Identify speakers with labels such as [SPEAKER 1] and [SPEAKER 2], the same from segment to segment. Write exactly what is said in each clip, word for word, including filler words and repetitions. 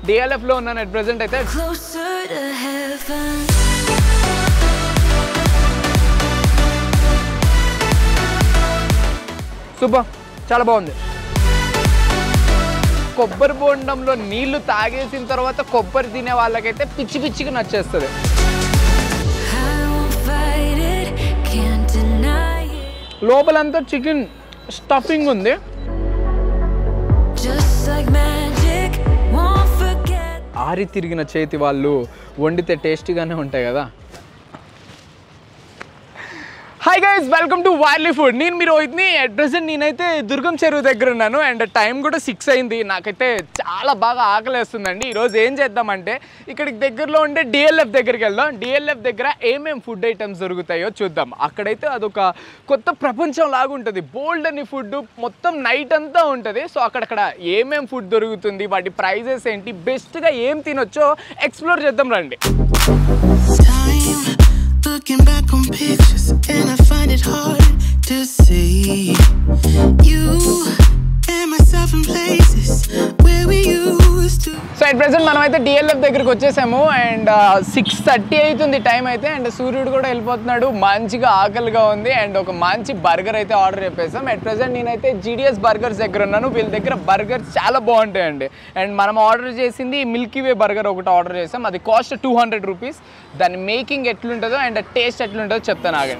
[SPEAKER 1] డిఎల్ఎఫ్లో ఉన్నాను at present అయితే. Super, చాలా బాగుంది. కొబ్బరి బోండంలో నీళ్లు తాగేసిన తర్వాత కొబ్బరి తినే వాళ్ళకైతే పిచ్చి పిచ్చిగా నచ్చేస్తుంది. లోపలంతా చికెన్ స్టఫింగ్ ఉంది. ఆరి తిరిగిన చేతి వాళ్ళు వండితే టేస్టీగానే ఉంటాయి కదా. హాయ్ గైస్, వెల్కమ్ టు వైర్లీ ఫుడ్. నేను మీరు రోహిత్ని. అట్ ప్రెసెంట్ నేనైతే దుర్గం చెరువు దగ్గర ఉన్నాను అండ్ టైం కూడా సిక్స్ అయింది. నాకైతే చాలా బాగా ఆకలేస్తుందండి. ఈరోజు ఏం చేద్దామంటే ఇక్కడికి దగ్గరలో ఉండే డిఎల్ఎఫ్ దగ్గరికి వెళ్దాం. డిఎల్ఎఫ్ దగ్గర ఏమేమి ఫుడ్ ఐటమ్స్ దొరుకుతాయో చూద్దాం. అక్కడైతే అదొక కొత్త ప్రపంచం లాగా ఉంటుంది. బోల్డ్ అని ఫుడ్ మొత్తం నైట్ అంతా ఉంటుంది. సో అక్కడక్కడ ఏమేమి ఫుడ్ దొరుకుతుంది, వాటి ప్రైజెస్ ఏంటి, బెస్ట్గా ఏం తినొచ్చో ఎక్స్ప్లోర్ చేద్దాం రండి.
[SPEAKER 2] Looking back on pictures and I find it hard to see you and myself in places where we used to.
[SPEAKER 1] So at present మనం అయితే డిఎల్ఎఫ్ దగ్గరికి వచ్చేసాము అండ్ సిక్స్ థర్టీ అవుతుంది టైం అయితే. అండ్ సూర్యుడు కూడా వెళ్ళిపోతున్నాడు. మంచిగా ఆకలిగా ఉంది అండ్ ఒక మంచి బర్గర్ అయితే ఆర్డర్ చెప్పేసాం. అట్ ప్రెసెంట్ నేనైతే జీడిఎస్ బర్గర్స్ దగ్గర ఉన్నాను. వీళ్ళ దగ్గర బర్గర్స్ చాలా బాగుంటాయండి. అండ్ మనం ఆర్డర్ చేసింది మిల్కీ వే బర్గర్ ఒకటి ఆర్డర్ చేసాం. అది కాస్ట్ టూ హండ్రెడ్ రూపీస్. దాని మేకింగ్ ఎట్లుంటుందో అండ్ టేస్ట్ ఎట్లుంటుందో చెప్తాను ఆగండి.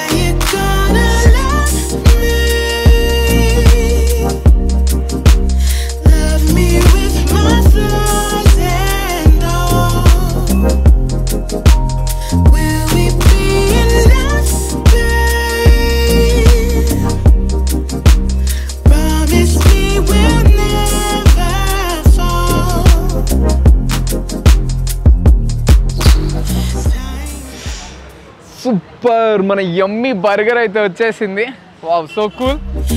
[SPEAKER 1] సూపర్, మన యమ్మీ బర్గర్ అయితే వచ్చేసింది. Wow, so cool.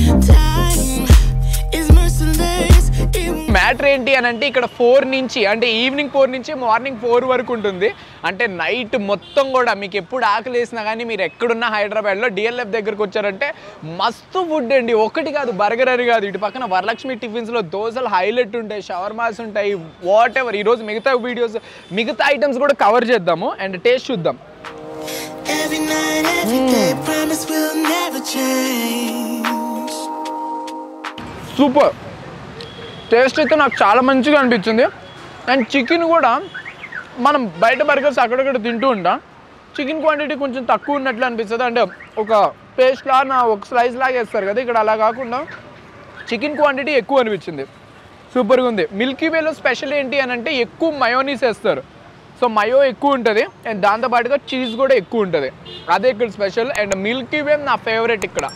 [SPEAKER 1] మ్యాటర్ ఏంటి అని అంటే ఇక్కడ ఫోర్ నుంచి అంటే ఈవినింగ్ ఫోర్ నుంచి మార్నింగ్ ఫోర్ వరకు ఉంటుంది. అంటే నైట్ మొత్తం కూడా మీకు ఎప్పుడు ఆకలి వేసినా కానీ మీరు ఎక్కడున్నా హైదరాబాద్లో డిఎల్ఎఫ్ దగ్గరకు వచ్చారంటే మస్తు ఫుడ్ అండి. ఒకటి కాదు, బర్గర్ అని కాదు. ఇటు పక్కన వరలక్ష్మి టిఫిన్స్లో దోశలు హైలైట్ ఉంటాయి, షవర్మాస్ ఉంటాయి, వాట్ ఎవర్. ఈరోజు మిగతా వీడియోస్ మిగతా ఐటమ్స్ కూడా కవర్ చేద్దాము అండ్ టేస్ట్ చూద్దాం.
[SPEAKER 2] Every night, every day, promise will never change.
[SPEAKER 1] Super, taste అయితే నాకు చాలా మంచిగా అనిపించింది. అండ్ చికెన్ కూడా మనం బయట బర్గర్స్ అక్కడక్కడ తింటూ ఉంటాం. చికెన్ క్వాంటిటీ కొంచెం తక్కువ ఉన్నట్లు అనిపిస్తుంది. అంటే ఒక పేస్ట్ లాగా ఒక స్లైస్ లాగా వేస్తారు కదా, ఇక్కడ అలా కాకుండా చికెన్ క్వాంటిటీ ఎక్కువ అనిపించింది. సూపర్గా ఉంది. మిల్కీ వేలో స్పెషల్ ఏంటి అని అంటే ఎక్కువ మయోనీస్ వేస్తారు. సో మయో ఎక్కువ ఉంటుంది అండ్ దాంతోపాటుగా చీజ్ కూడా ఎక్కువ ఉంటుంది. అదే ఇక్కడ స్పెషల్. అండ్ మిల్కీ వే నా ఫేవరెట్ ఇక్కడ.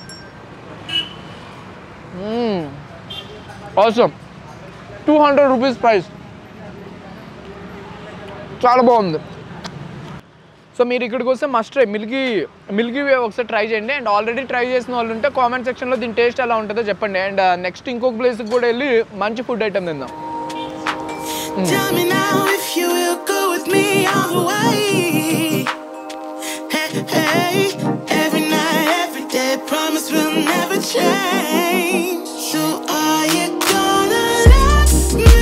[SPEAKER 1] Awesome. Two hundred rupees price, చాలా బాగుంది. సో మీరు ఇక్కడికి వస్తే must try milky milky way ఒకసారి ట్రై చేయండి. అండ్ ఆల్రెడీ ట్రై చేసిన వాళ్ళు ఉంటే కామెంట్ సెక్షన్లో దీని టేస్ట్ ఎలా ఉంటుందో చెప్పండి. అండ్ నెక్స్ట్ ఇంకొక ప్లేస్కి కూడా వెళ్ళి మంచి ఫుడ్ ఐటమ్ తిందాం.
[SPEAKER 2] Tell me now if you will go with me all the way. Hey, hey, every night, every day, promise will never change. So are you gonna love me?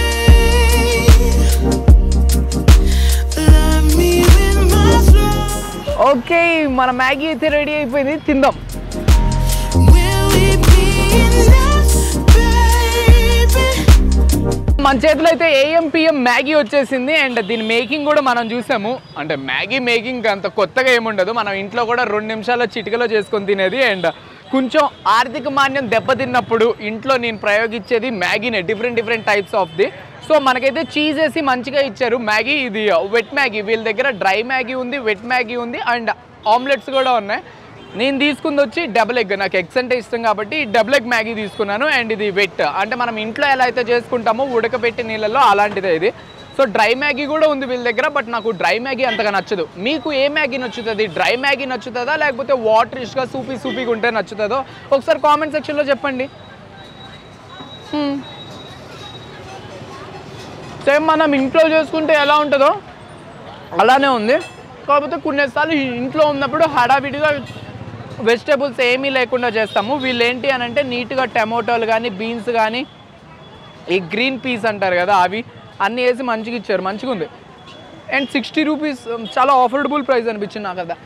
[SPEAKER 2] Love me with my flow.
[SPEAKER 1] Okay, మన Maggi అయితే ready అయిపోయింది, తిందాం.
[SPEAKER 2] Will we be enough, baby?
[SPEAKER 1] మన చేతిలో అయితే AM PM Maggi వచ్చేసింది. And దీని making కూడా మనం చూసాము. అంటే మ్యాగీ మేకింగ్ అంత కొత్తగా ఏముండదు, మనం ఇంట్లో కూడా రెండు నిమిషాల చిటికలో చేసుకొని తినేది. అండ్ కొంచెం ఆర్థిక మాన్యం దెబ్బతిన్నప్పుడు ఇంట్లో నేను ప్రయోగించేది మ్యాగీనే, different different types of the. So మనకైతే చీజ్ వేసి మంచిగా ఇచ్చారు మ్యాగీ. ఇది వెట్ మ్యాగీ. వీళ్ళ దగ్గర డ్రై మ్యాగీ ఉంది, వెట్ మ్యాగీ ఉంది అండ్ ఆమ్లెట్స్ కూడా ఉన్నాయి. నేను తీసుకుంది వచ్చి డబుల్ ఎగ్. నాకు ఎగ్స్ అంటే ఇష్టం కాబట్టి డబుల్ ఎగ్ మ్యాగీ తీసుకున్నాను. అండ్ ఇది వెట్ అంటే మనం ఇంట్లో ఎలా అయితే చేసుకుంటామో ఉడకబెట్టి నీళ్ళల్లో అలాంటిదే ఇది. సో డ్రై మ్యాగీ కూడా ఉంది వీళ్ళ దగ్గర. బట్ నాకు డ్రై మ్యాగీ అంతగా నచ్చదు. మీకు ఏ మ్యాగీ నచ్చుతుంది? డ్రై మ్యాగీ నచ్చుతుందా లేకపోతే వాటరిష్గా సూపీ సూపీగా ఉంటే నచ్చుతుందో ఒకసారి కామెంట్ సెక్షన్లో చెప్పండి. సేమ్ మనం ఇంట్లో చేసుకుంటే ఎలా ఉంటుందో అలానే ఉంది. కాకపోతే కొన్నిసార్లు ఇంట్లో ఉన్నప్పుడు హడావిడిగా వెజిటేబుల్స్ ఏమీ లేకుండా చేస్తాము. వీళ్ళు ఏంటి అని అంటే నీట్గా టమాటోలు కానీ బీన్స్ కానీ ఈ గ్రీన్ పీస్ అంటారు కదా అవి అన్నీ వేసి మంచిగా ఇచ్చారు, మంచిగా ఉంది. అండ్ సిక్స్టీ రూపీస్ చాలా ఆఫర్డబుల్ ప్రైస్ అనిపించింది నాకు కదా.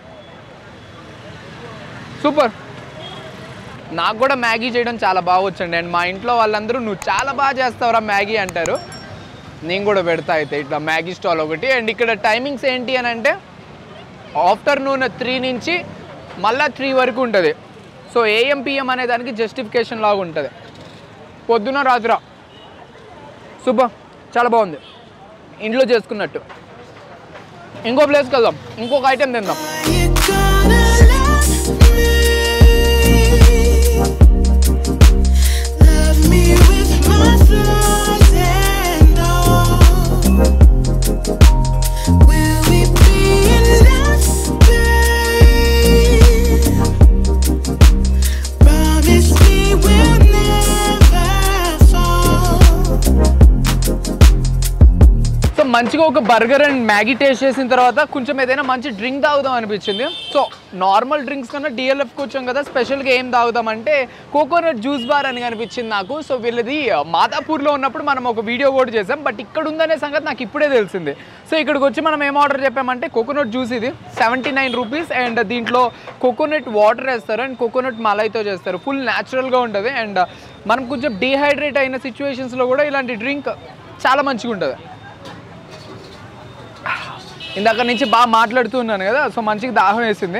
[SPEAKER 1] సూపర్. నాకు కూడా మ్యాగీ చేయడం చాలా బాగా వచ్చండి. అండ్ మా ఇంట్లో వాళ్ళందరూ నువ్వు చాలా బాగా చేస్తావురా మ్యాగీ అంటారు. నేను కూడా పెడతా అయితే ఇట్లా మ్యాగీ స్టాల్ ఒకటి. అండ్ ఇక్కడ టైమింగ్స్ ఏంటి అని అంటే ఆఫ్టర్నూన్ త్రీ నుంచి మళ్ళీ త్రీ వరకు ఉంటుంది. సో ఏఎం పిఎం అనే దానికి జస్టిఫికేషన్ లాగా ఉంటుంది, పొద్దున రాత్రి. సూపర్, చాలా బాగుంది, ఇంట్లో చేసుకున్నట్టు. ఇంకో ప్లేస్కి వెళ్దాం, ఇంకొక ఐటెం తిందాం. మంచిగా ఒక బర్గర్ అండ్ మ్యాగీ టేస్ట్ చేసిన తర్వాత కొంచెం ఏదైనా మంచి డ్రింక్ తాగుదాం అనిపించింది. సో నార్మల్ డ్రింక్స్ కన్నా డిఎల్ఎఫ్కి వచ్చాం కదా, స్పెషల్గా ఏం తాగుదాం అంటే కోకోనట్ జ్యూస్ బార్ అని కనిపించింది నాకు. సో వీళ్ళది మాదాపూర్లో ఉన్నప్పుడు మనం ఒక వీడియో కూడా చేసాం, బట్ ఇక్కడ ఉందనే సంగతి నాకు ఇప్పుడే తెలిసింది. సో ఇక్కడికి వచ్చి మనం ఏం ఆర్డర్ చెప్పామంటే కోకోనట్ జ్యూస్, ఇది సెవెంటీ నైన్ రూపీస్. అండ్ దీంట్లో కోకోనట్ వాటర్ వేస్తారు అండ్ కోకోనట్ మలైతో చేస్తారు. ఫుల్ న్యాచురల్గా ఉంటుంది. అండ్ మనం కొంచెం డీహైడ్రేట్ అయిన సిచ్యువేషన్స్లో కూడా ఇలాంటి డ్రింక్ చాలా మంచిగా ఉంటుంది. ఇందాక నుంచి బాగా మాట్లాడుతూ ఉన్నాను కదా, సో మంచిగా దాహం వేసింది.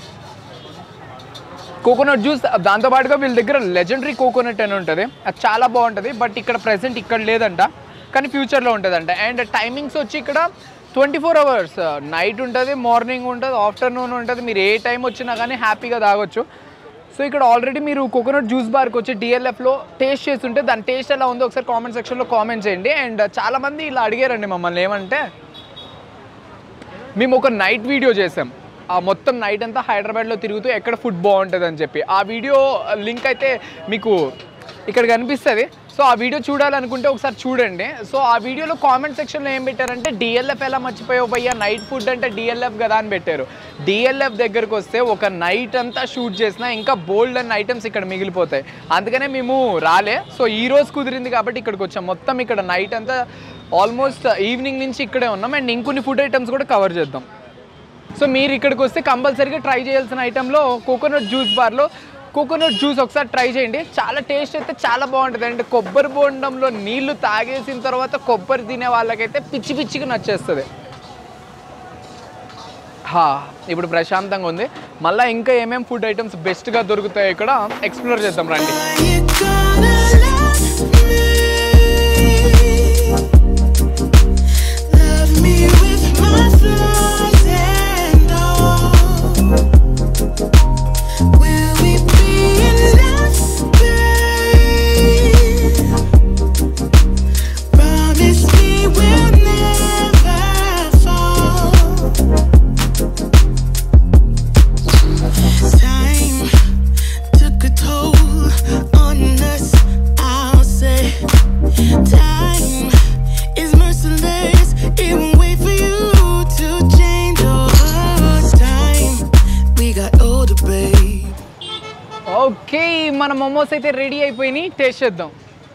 [SPEAKER 1] కోకోనట్ జ్యూస్, దాంతోపాటుగా వీళ్ళ దగ్గర లెజెండరీ కోకోనట్ అని ఉంటుంది, అది చాలా బాగుంటుంది. బట్ ఇక్కడ ప్రెసెంట్ ఇక్కడ లేదంట, కానీ ఫ్యూచర్లో ఉంటుందంట. అండ్ టైమింగ్స్ వచ్చి ఇక్కడ ట్వంటీ ఫోర్ అవర్స్ నైట్ ఉంటుంది, మార్నింగ్ ఉంటుంది, ఆఫ్టర్నూన్ ఉంటుంది. మీరు ఏ టైం వచ్చినా కానీ హ్యాపీగా తాగొచ్చు. సో ఇక్కడ ఆల్రెడీ మీరు కోకోనట్ జ్యూస్ బార్కి వచ్చి డిఎల్ఎఫ్లో టేస్ట్ చేస్తుంటే దాని టేస్ట్ ఎలా ఉందో ఒకసారి కామెంట్ సెక్షన్లో కామెంట్ చేయండి. అండ్ చాలామంది ఇలా అడిగారండి మమ్మల్ని, ఏమంటే మేము ఒక నైట్ వీడియో చేసాం, ఆ మొత్తం నైట్ అంతా హైదరాబాద్లో తిరుగుతూ ఎక్కడ ఫుడ్ బాగుంటుంది అని చెప్పి. ఆ వీడియో లింక్ అయితే మీకు ఇక్కడ కనిపిస్తుంది. సో ఆ వీడియో చూడాలనుకుంటే ఒకసారి చూడండి. సో ఆ వీడియోలో కామెంట్ సెక్షన్లో ఏం పెట్టారంటే డిఎల్ఎఫ్ ఎలా మర్చిపోయావు భయ్యా, నైట్ ఫుడ్ అంటే డిఎల్ఎఫ్ కదా అని పెట్టారు. డిఎల్ఎఫ్ దగ్గరకు వస్తే ఒక నైట్ అంతా షూట్ చేసినా ఇంకా బోల్డ్ అన్న ఐటమ్స్ ఇక్కడ మిగిలిపోతాయి. అందుకనే మేము రాలే. సో ఈ రోజు కుదిరింది కాబట్టి ఇక్కడికి వచ్చాం. మొత్తం ఇక్కడ నైట్ అంతా ఆల్మోస్ట్ ఈవినింగ్ నుంచి ఇక్కడే ఉన్నాం. అండ్ ఇంకొన్ని ఫుడ్ ఐటమ్స్ కూడా కవర్ చేద్దాం. సో మీరు ఇక్కడికి వస్తే కంపల్సరీగా ట్రై చేయాల్సిన ఐటెంలో కోకోనట్ జ్యూస్ బార్లో కోకోనట్ జ్యూస్ ఒకసారి ట్రై చేయండి. చాలా టేస్ట్ అయితే చాలా బాగుంటుంది. అండ్ కొబ్బరి బోండంలో నీళ్లు తాగేసిన తర్వాత కొబ్బరి తినే వాళ్ళకైతే పిచ్చి పిచ్చిగా నచ్చేస్తుంది. హా, ఇప్పుడు ప్రశాంతంగా ఉంది. మళ్ళీ ఇంకా ఏమేమి ఫుడ్ ఐటమ్స్ బెస్ట్గా దొరుకుతాయో ఇక్కడ ఎక్స్ప్లోర్ చేద్దాం రండి. ఓకే, మన మోమోస్ అయితే రెడీ అయిపోయినాయి, టేస్ట్ చేద్దాం.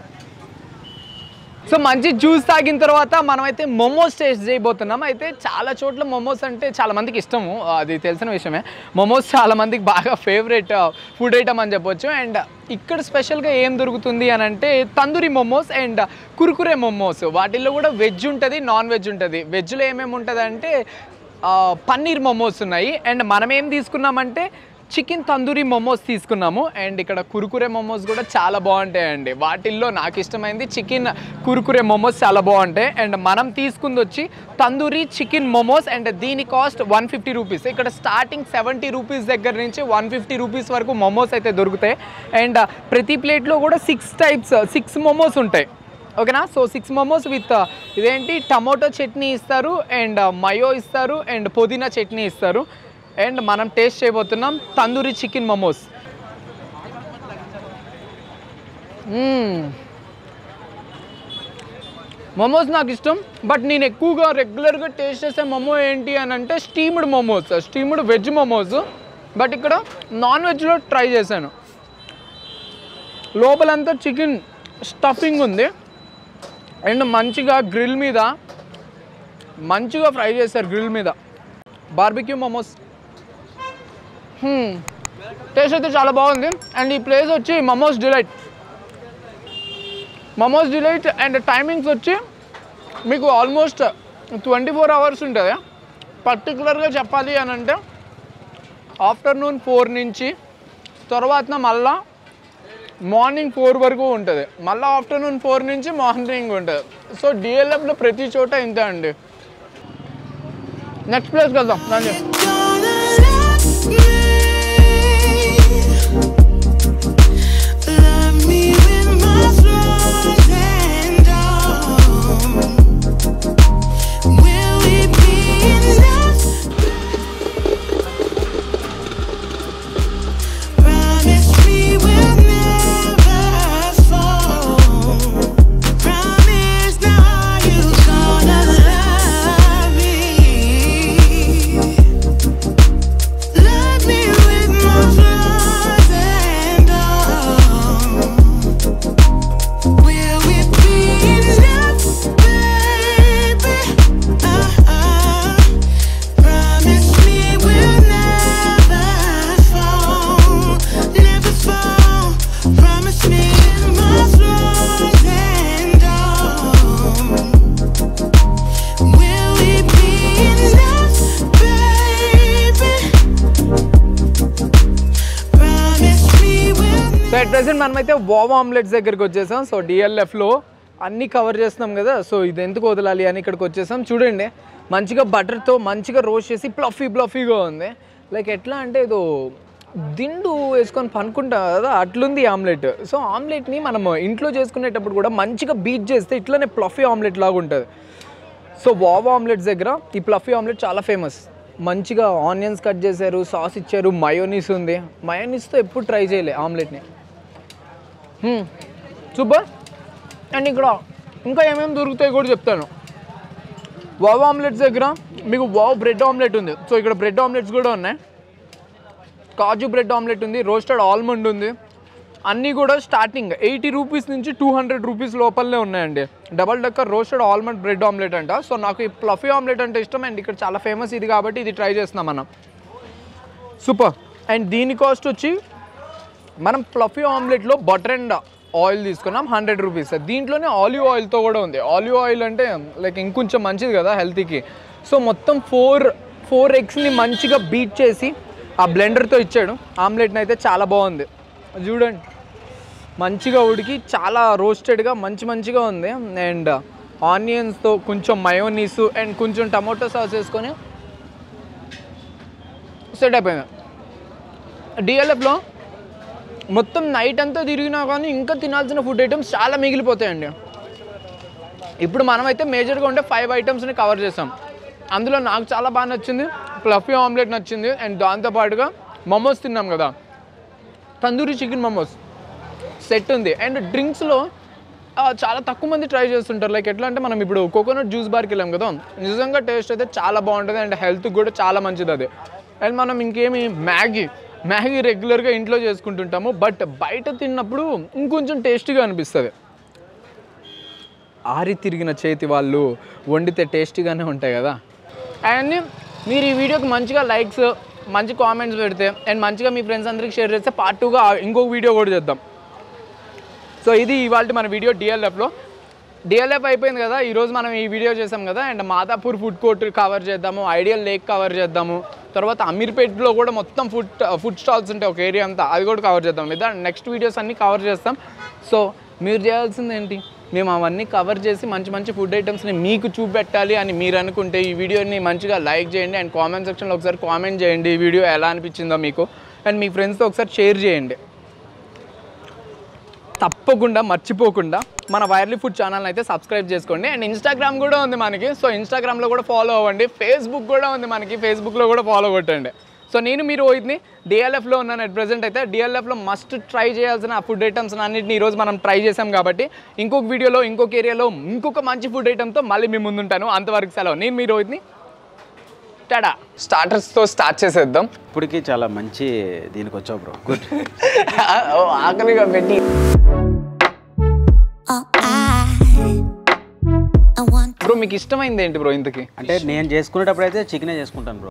[SPEAKER 1] సో మంచి జ్యూస్ తాగిన తర్వాత మనమైతే మోమోస్ టేస్ట్ చేయబోతున్నాం. అయితే చాలా చోట్ల మోమోస్ అంటే చాలా మందికి ఇష్టము, అది తెలిసిన విషయమే. మోమోస్ చాలా మందికి బాగా ఫేవరెట్ ఫుడ్ ఐటమ్ అని చెప్పొచ్చు. అండ్ ఇక్కడ స్పెషల్గా ఏం దొరుకుతుంది అని అంటే తందూరి మోమోస్ అండ్ కుర్కురే మోమోస్. వాటిల్లో కూడా వెజ్ ఉంటుంది, నాన్ వెజ్ ఉంటుంది. వెజ్లో ఏమేమి ఉంటుంది అంటే పన్నీర్ మోమోస్ ఉన్నాయి. అండ్ మనం ఏం తీసుకున్నామంటే చికెన్ తందూరి మోమోస్ తీసుకున్నాము. అండ్ ఇక్కడ కురుకురే మోమోస్ కూడా చాలా బాగుంటాయండి. వాటిల్లో నాకు ఇష్టమైంది చికెన్ కురుకురే మోమోస్ చాలా బాగుంటాయి. అండ్ మనం తీసుకుంది వచ్చి తందూరి చికెన్ మోమోస్. అండ్ దీని కాస్ట్ వన్ ఫిఫ్టీ రూపీస్. ఇక్కడ స్టార్టింగ్ సెవెంటీ రూపీస్ దగ్గర నుంచి వన్ ఫిఫ్టీ రూపీస్ వరకు మోమోస్ అయితే దొరుకుతాయి. అండ్ ప్రతి ప్లేట్లో కూడా సిక్స్ టైప్స్ సిక్స్ మోమోస్ ఉంటాయి, ఓకేనా. సో సిక్స్ మోమోస్ విత్ ఇదేంటి టమోటో చట్నీ ఇస్తారు, అండ్ మయో ఇస్తారు, అండ్ పుదీనా చట్నీ ఇస్తారు. అండ్ మనం టేస్ట్ చేయబోతున్నాం తందూరి చికెన్ మోమోస్. మోమోస్ నాకు ఇష్టం, బట్ నేను ఎక్కువగా రెగ్యులర్గా టేస్ట్ చేసే మోమో ఏంటి అని అంటే steamed momos, steamed veg momos. But ఇక్కడ నాన్ వెజ్లో ట్రై చేశాను. లోపలంతా చికెన్ స్టఫింగ్ ఉంది, అండ్ మంచిగా గ్రిల్ మీద మంచిగా ఫ్రై చేస్తారు గ్రిల్ మీద బార్బిక్యూ మోమోస్ టేస్ట్ అయితే చాలా బాగుంది అండ్ ఈ ప్లేస్ వచ్చి momos delight momos delight and timings వచ్చి మీకు ఆల్మోస్ట్ ట్వంటీ ఫోర్ అవర్స్ ఉంటుంది పర్టికులర్గా చెప్పాలి అని అంటే ఆఫ్టర్నూన్ ఫోర్ నుంచి తర్వాత మళ్ళా మార్నింగ్ ఫోర్ వరకు ఉంటుంది మళ్ళీ ఆఫ్టర్నూన్ ఫోర్ నుంచి మార్నింగ్ ఉంటుంది సో డిఎల్ఎఫ్లో ప్రతి చోట ఇంతే అండి నెక్స్ట్ ప్లేస్కి వెళ్దాం దాన్ని సో అట్ ప్రెసెంట్ మనమైతే వావ్ ఆమ్లెట్స్ దగ్గరికి వచ్చేసాం సో డిఎల్ఎఫ్లో అన్నీ కవర్ చేస్తున్నాం కదా సో ఇది ఎందుకు వదలాలి అని ఇక్కడికి వచ్చేసాం చూడండి మంచిగా బటర్తో మంచిగా రోస్ట్ చేసి ప్లఫీ ప్లఫీగా ఉంది లైక్ ఎట్లా అంటే ఏదో దిండు వేసుకొని పనుకుంటాం కదా అట్లుంది ఆమ్లెట్ సో ఆమ్లెట్ని మనం ఇంట్లో చేసుకునేటప్పుడు కూడా మంచిగా బీట్ చేస్తే ఇట్లానే ప్లఫీ ఆమ్లెట్ లాగా ఉంటుంది సో వావ్ ఆమ్లెట్స్ దగ్గర ఈ ప్లఫీ ఆమ్లెట్ చాలా ఫేమస్ మంచిగా ఆనియన్స్ కట్ చేశారు సాస్ ఇచ్చారు మయోనీస్ ఉంది మయోనీస్తో ఎప్పుడు ట్రై చేయలే ఆమ్లెట్ని సూపర్ అండ్ ఇక్కడ ఇంకా ఏమేమి దొరుకుతాయి కూడా చెప్తాను వావ్ ఆమ్లెట్స్ దగ్గర మీకు వావ్ బ్రెడ్ ఆమ్లెట్ ఉంది సో ఇక్కడ బ్రెడ్ ఆమ్లెట్స్ కూడా ఉన్నాయి కాజు బ్రెడ్ ఆమ్లెట్ ఉంది రోస్టెడ్ ఆల్మండ్ ఉంది అన్నీ కూడా స్టార్టింగ్ ఎయిటీ రూపీస్ నుంచి టూ హండ్రెడ్ రూపీస్ లోపలనే ఉన్నాయండి double decker roasted almond bread omelette అంట సో నాకు ఈ ప్లఫీ ఆమ్లెట్ అంటే ఇష్టం అండ్ ఇక్కడ చాలా ఫేమస్ ఇది కాబట్టి ఇది ట్రై చేస్తున్నాం మనం సూపర్ అండ్ దీని కాస్ట్ వచ్చి మనం ప్లఫీ ఆమ్లెట్లో బటర్ అండ్ ఆయిల్ తీసుకున్నాం హండ్రెడ్ రూపీస్ దీంట్లోనే ఆలివ్ ఆయిల్తో కూడా ఉంది ఆలివ్ ఆయిల్ అంటే లైక్ ఇంకొంచెం మంచిది కదా హెల్త్కి సో మొత్తం ఫోర్ ఫోర్ ఎగ్స్ని మంచిగా బీట్ చేసి ఆ బ్లెండర్తో ఇచ్చాడు ఆమ్లెట్ని అయితే చాలా బాగుంది చూడండి మంచిగా ఉడికి చాలా రోస్టెడ్గా మంచి మంచిగా ఉంది అండ్ ఆనియన్స్తో కొంచెం మయోనీస్ అండ్ కొంచెం టమాటో సాస్ వేసుకొని సెట్ అయిపోయింది డిఎల్ఎఫ్లో మొత్తం నైట్ అంతా తిరిగినా కానీ ఇంకా తినాల్సిన ఫుడ్ ఐటమ్స్ చాలా మిగిలిపోతాయండి ఇప్పుడు మనమైతే మేజర్గా ఉంటే ఫైవ్ ఐటమ్స్ని కవర్ చేసాం అందులో నాకు చాలా బాగా నచ్చింది ప్లఫీ ఆమ్లెట్ నచ్చింది అండ్ దాంతోపాటుగా మోమోస్ తిన్నాం కదా తందూరి చికెన్ మోమోస్ సెట్ ఉంది అండ్ డ్రింక్స్లో చాలా తక్కువ మంది ట్రై చేస్తుంటారు లైక్ ఎట్లా అంటే మనం ఇప్పుడు కోకోనట్ జ్యూస్ బార్కి వెళ్ళాం కదా నిజంగా టేస్ట్ అయితే చాలా బాగుంటుంది అండ్ హెల్త్కి కూడా చాలా మంచిది అది అండ్ మనం ఇంకేమి మ్యాగీ మ్యాగీ రెగ్యులర్గా ఇంట్లో చేసుకుంటుంటాము బట్ బయట తిన్నప్పుడు ఇంకొంచెం టేస్టీగా అనిపిస్తుంది ఆరి తిరిగిన చేతి వాళ్ళు వండితే టేస్టీగానే ఉంటాయి కదా అండ్ మీరు ఈ వీడియోకి మంచిగా లైక్స్ మంచి కామెంట్స్ పెడితే అండ్ మంచిగా మీ ఫ్రెండ్స్ అందరికి షేర్ చేస్తే పార్ట్ టూగా ఇంకొక వీడియో కూడా చేద్దాం సో ఇది ఇవాళ మన వీడియో డిఎల్ఎఫ్లో డిఎల్ఎఫ్ అయిపోయింది కదా ఈరోజు మనం ఈ వీడియో చేసాం కదా and Madhapur food court cover చేద్దాము ఐడియల్ లేక్ కవర్ చేద్దాము తర్వాత అమీర్పేట్లో కూడా మొత్తం ఫుడ్ ఫుడ్ స్టాల్స్ ఉంటాయి ఒక ఏరియా అంతా అది కూడా కవర్ చేద్దాం లేదా నెక్స్ట్ వీడియోస్ అన్నీ కవర్ చేస్తాం సో మీరు చేయాల్సింది ఏంటి మేము అవన్నీ కవర్ చేసి మంచి మంచి ఫుడ్ ఐటమ్స్ని మీకు చూపెట్టాలి అని మీరు అనుకుంటే ఈ వీడియోని మంచిగా లైక్ చేయండి అండ్ కామెంట్ సెక్షన్లో ఒకసారి కామెంట్ చేయండి ఈ వీడియో ఎలా అనిపించిందో మీకు అండ్ మీ ఫ్రెండ్స్తో ఒకసారి షేర్ చేయండి తప్పకుండా మర్చిపోకుండా మన వైర్లీ ఫుడ్ ఛానల్ని అయితే సబ్స్క్రైబ్ చేసుకోండి అండ్ ఇన్స్టాగ్రామ్ కూడా ఉంది మనకి సో ఇన్స్టాగ్రామ్లో కూడా ఫాలో అవ్వండి ఫేస్బుక్ కూడా ఉంది మనకి ఫేస్బుక్లో కూడా ఫాలో కొట్టండి సో నేను మీరు రోహిత్ని డిఎల్ఎఫ్లో ఉన్నాను అట్ ప్రెజెంట్ అయితే డిఎల్ఎఫ్లో మస్ట్ ట్రై చేయాల్సిన ఫుడ్ ఐటమ్స్ అన్నింటినీ ఈరోజు మనం ట్రై చేసాం కాబట్టి ఇంకొక వీడియోలో ఇంకొక ఏరియాలో ఇంకొక మంచి ఫుడ్ ఐటమ్తో మళ్ళీ మీ ముందుంటాను అంతవరకు సెలవు నేను మీ రోహిత్ని టాడా స్టార్టర్స్తో స్టార్ట్ చేసేద్దాం
[SPEAKER 3] ఇప్పటికీ చాలా మంచి దీనికి వచ్చావు బ్రో గుడ్
[SPEAKER 1] ఆకలిగా పెట్టి
[SPEAKER 2] Oh, I
[SPEAKER 1] మీకు ఇష్టమైంది ఏంటి బ్రో ఇంతకి?
[SPEAKER 3] అంటే నేను చేసుకునేటప్పుడు అయితే చికెనే చేసుకుంటాను బ్రో.